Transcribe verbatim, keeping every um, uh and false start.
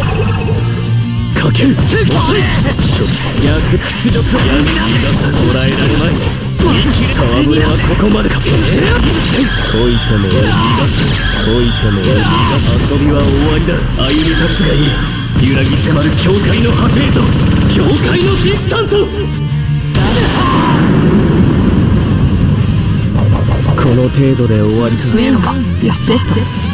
かける遅い役屈辱闇に逃がさこらえられまい戯れはここまでか恋とめを逃がす恋とめを逃がす遊びは終わりだ歩み立つがいい揺らぎ迫る境界の果てへと境界のディスタントこの程度で終わりかねえのかいやセット